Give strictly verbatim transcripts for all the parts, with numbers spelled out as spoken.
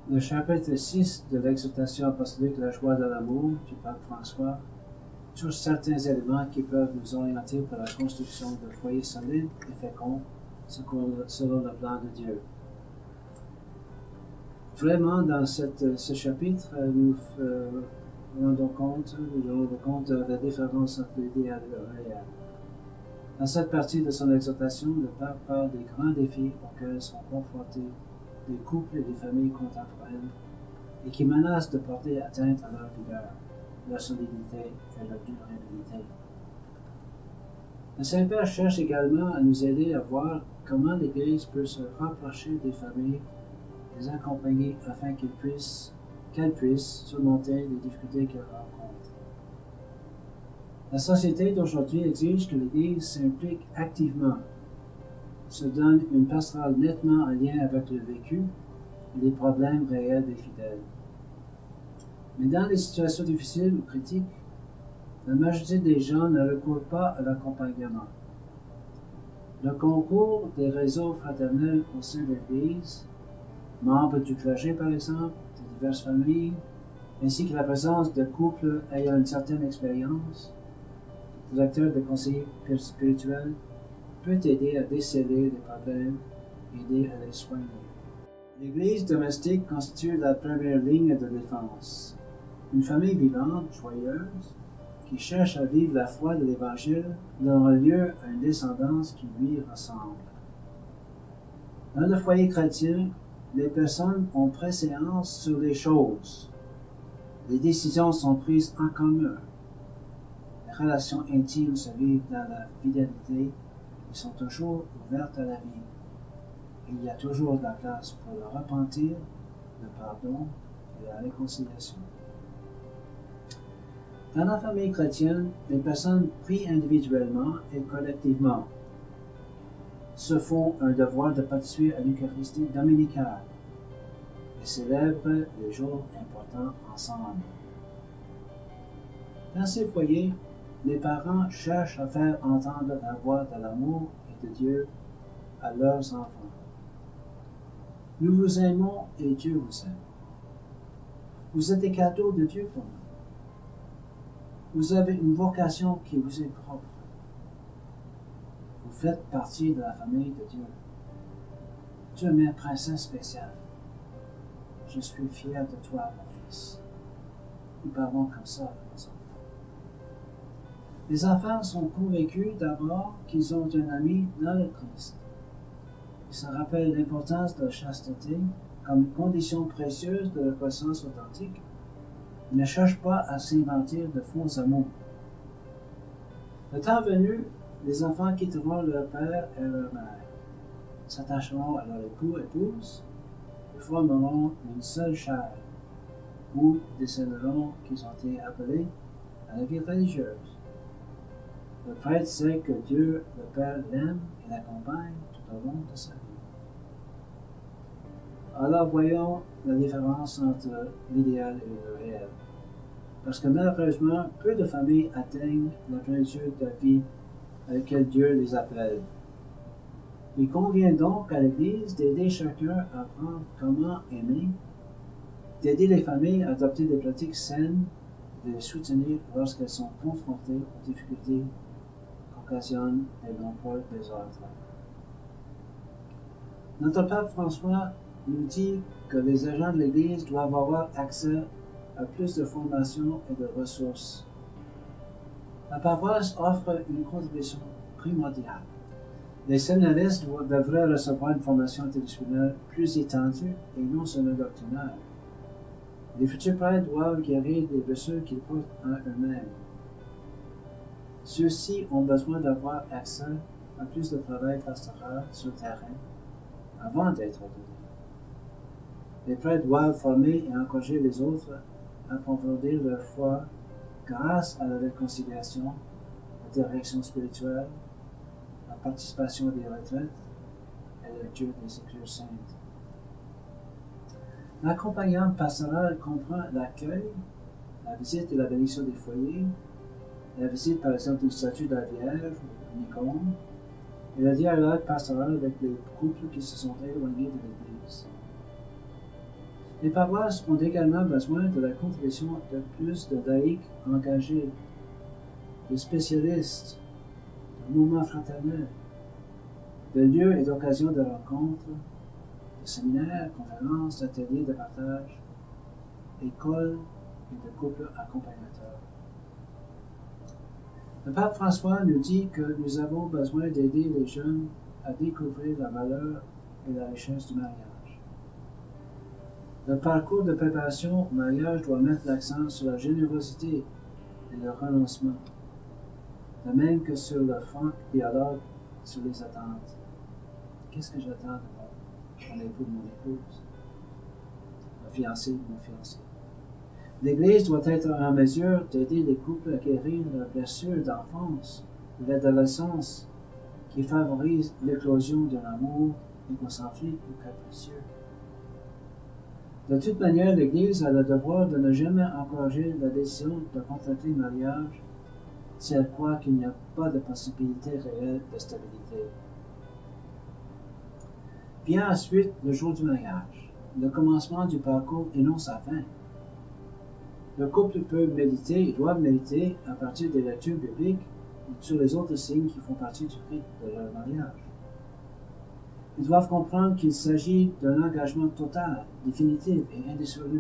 Le chapitre six de l'exhortation apostolique de la joie de l'amour du pape François touche certains éléments qui peuvent nous orienter pour la construction de foyers solides et féconds selon le plan de Dieu. Vraiment, dans cette, ce chapitre, nous euh, rendons compte, nous rendons compte de la différence entre l'idéal et le réel. Dans cette partie de son exhortation, le pape parle des grands défis auxquels sont confrontés des couples et des familles contemporaines et qui menacent de porter atteinte à leur vigueur, leur solidité et leur durabilité. Le Saint-Père cherche également à nous aider à voir comment l'Église peut se rapprocher des familles et les accompagner afin qu'elles puissent, qu'elles puissent surmonter les difficultés qu'elles rencontrent. La société d'aujourd'hui exige que l'Église s'implique activement, se donne une pastorale nettement en lien avec le vécu et les problèmes réels des fidèles. Mais dans les situations difficiles ou critiques, la majorité des gens ne recourent pas à l'accompagnement. Le concours des réseaux fraternels au sein de l'Église, membres du clergé par exemple, de diverses familles, ainsi que la présence de couples ayant une certaine expérience, directeurs de conseillers spirituels, peut aider à déceler les problèmes et aider à les soigner. L'Église domestique constitue la première ligne de défense. Une famille vivante, joyeuse, qui cherche à vivre la foi de l'Évangile donnera lieu à une descendance qui lui ressemble. Dans le foyer chrétien, les personnes ont préséance sur les choses. Les décisions sont prises en commun. Les relations intimes se vivent dans la fidélité et sont toujours ouvertes à la vie. Il y a toujours de la place pour le repentir, le pardon et la réconciliation. Dans la famille chrétienne, les personnes prient individuellement et collectivement se font un devoir de participer à l'Eucharistie dominicale et célèbrent les jours importants ensemble. Dans ces foyers, les parents cherchent à faire entendre la voix de l'amour et de Dieu à leurs enfants. Nous vous aimons et Dieu vous aime. Vous êtes des cadeaux de Dieu pour nous. Vous avez une vocation qui vous est propre. Vous faites partie de la famille de Dieu. Tu es ma princesse spéciale. Je suis fier de toi, mon fils. Nous parlons comme ça à nos enfants. Les enfants sont convaincus d'abord qu'ils ont un ami dans le Christ. Ils se rappellent l'importance de la chasteté comme une condition précieuse de la croissance authentique. Ils ne cherchent pas à s'inventer de faux amours. Le temps venu, les enfants quitteront leur père et leur mère, s'attacheront à leur époux et épouse, et formeront une seule chair, ou décéderont qu'ils ont été appelés à la vie religieuse. Le prêtre sait que Dieu, le Père, l'aime et l'accompagne tout au long de sa vie. Alors voyons la différence entre l'idéal et le réel. Parce que malheureusement, peu de familles atteignent la plénitude de la vie à laquelle Dieu les appelle. Il convient donc à l'Église d'aider chacun à apprendre comment aimer, d'aider les familles à adopter des pratiques saines et de les soutenir lorsqu'elles sont confrontées aux difficultés qu'occasionnent les nombreux désordres. Notre pape François nous dit que les agents de l'Église doivent avoir accès à plus de formation et de ressources. La paroisse offre une contribution primordiale. Les séminaristes devraient recevoir une formation interdisciplinaire plus étendue et non seulement doctrinale. Les futurs prêtres doivent guérir des blessures qu'ils portent en eux-mêmes. Ceux-ci ont besoin d'avoir accès à plus de travail pastoral sur le terrain avant d'être ordonnés. Les prêtres doivent former et encourager les autres à approfondir leur foi grâce à la réconciliation, la direction spirituelle, la participation des retraites et la lecture des Écritures saintes. L'accompagnement pastoral comprend l'accueil, la visite et la bénédiction des foyers, la visite par exemple d'une statue de la Vierge ou d'une icône, et le dialogue pastoral avec les couples qui se sont éloignés de l'Église. Les paroisses ont également besoin de la contribution de plus de laïcs engagés, de spécialistes, de mouvements fraternels, de lieux et d'occasions de rencontres, de séminaires, conférences, d'ateliers de partage, écoles et de couples accompagnateurs. Le pape François nous dit que nous avons besoin d'aider les jeunes à découvrir la valeur et la richesse du mariage. Le parcours de préparation au mariage doit mettre l'accent sur la générosité et le renoncement, de même que sur le franc dialogue sur les attentes. Qu'est-ce que j'attends de mon époux, mon épouse, mon fiancé, mon fiancé? L'Église doit être en mesure d'aider les couples à guérir leurs blessures d'enfance ou d'adolescence qui favorisent l'éclosion d'un amour égocentrique ou capricieux. De toute manière, l'Église a le devoir de ne jamais encourager la décision de contracter le mariage si elle croit qu'il n'y a pas de possibilité réelle de stabilité. Vient ensuite le jour du mariage, le commencement du parcours et non sa fin. Le couple peut méditer et doit méditer à partir des lectures bibliques sur les autres signes qui font partie du rite de leur mariage. Ils doivent comprendre qu'il s'agit d'un engagement total, définitif et indissoluble.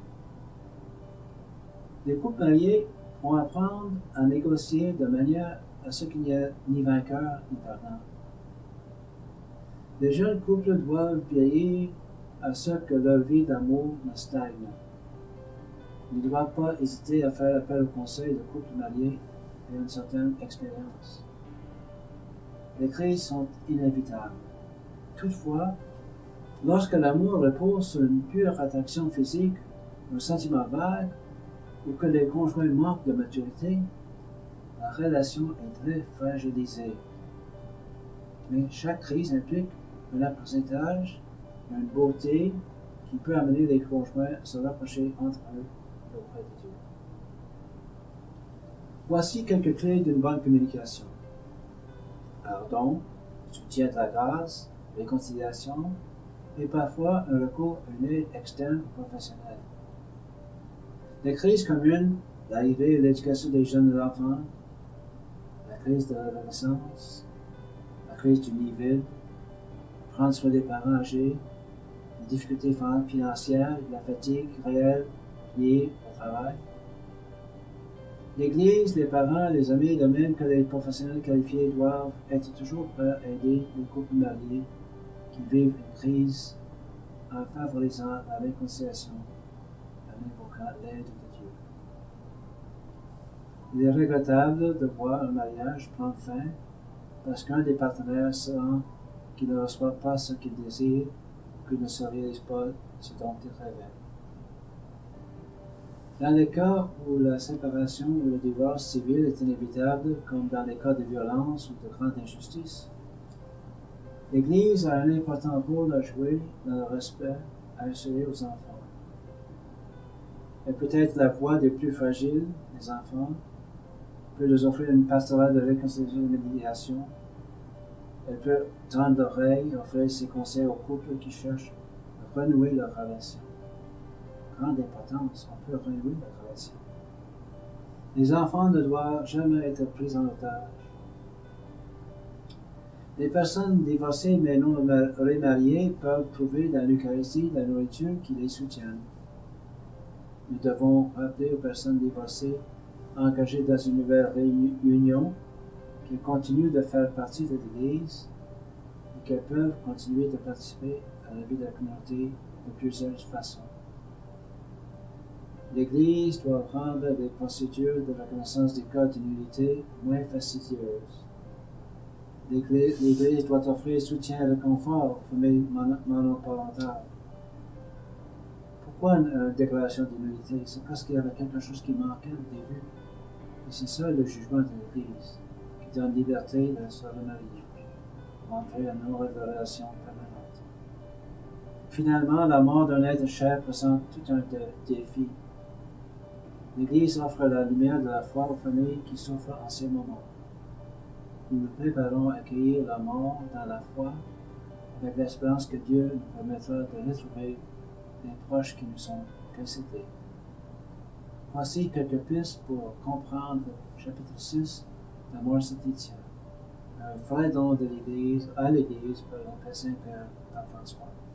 Les couples mariés ont à apprendre à négocier de manière à ce qu'il n'y ait ni vainqueur ni perdant. Les jeunes couples doivent veiller à ce que leur vie d'amour ne stagne. Ils ne doivent pas hésiter à faire appel au conseil de couples mariés et à une certaine expérience. Les crises sont inévitables. Toutefois, lorsque l'amour repose sur une pure attraction physique, un sentiment vague, ou que les conjoints manquent de maturité, la relation est très fragilisée. Mais chaque crise implique un apprentissage, une beauté qui peut amener les conjoints à se rapprocher entre eux et auprès de Dieu. Voici quelques clés d'une bonne communication. Pardon, soutien de la grâce, réconciliation et parfois un recours à une aide externe ou professionnelle. Les crises communes, l'arrivée et l'éducation des jeunes enfants, la crise de l'adolescence, la crise du nid vide, prendre soin des parents âgés, les difficultés financières, la fatigue réelle liée au travail. L'Église, les parents, les amis, de même que les professionnels qualifiés doivent être toujours prêts à aider les couples mariés qui vivent une crise en favorisant la réconciliation, en invoquant l'aide de Dieu. Il est regrettable de voir un mariage prendre fin parce qu'un des partenaires sent qu'il ne reçoit pas ce qu'il désire ou qu'il ne se réalise pas ce dont il rêvait. Dans les cas où la séparation ou le divorce civil est inévitable, comme dans les cas de violence ou de grande injustice, l'Église a un important rôle à jouer dans le respect à assurer aux enfants. Elle peut être la voix des plus fragiles, des enfants, peut leur offrir une pastorale de réconciliation et de médiation. Elle peut tendre l'oreille et offrir ses conseils aux couples qui cherchent à renouer leur relation. Grande importance, on peut renouer leur relation. Les enfants ne doivent jamais être pris en otage. Les personnes divorcées mais non remariées peuvent trouver dans l'Eucharistie la nourriture qui les soutienne. Nous devons rappeler aux personnes divorcées engagées dans une nouvelle réunion qu'elles continuent de faire partie de l'Église et qu'elles peuvent continuer de participer à la vie de la communauté de plusieurs façons. L'Église doit rendre les procédures de reconnaissance des cas de nullité moins fastidieuses. L'Église doit offrir soutien et réconfort aux familles monoparentales. Pourquoi une, une déclaration de nullité? C'est parce qu'il y avait quelque chose qui manquait au début. Et c'est ça le jugement de l'Église, qui donne liberté de se remarier, entrer en une relation permanente. Finalement, la mort d'un être cher présente tout un défi. L'Église offre la lumière de la foi aux familles qui souffrent en ces moments. Nous nous préparons à accueillir la mort dans la foi, avec l'espérance que Dieu nous permettra de retrouver des proches qui nous sont précédés. Voici quelques pistes pour comprendre le chapitre six de Mort Saint-Étienne, un vrai don de l'Église à l'Église par le Saint-Père François.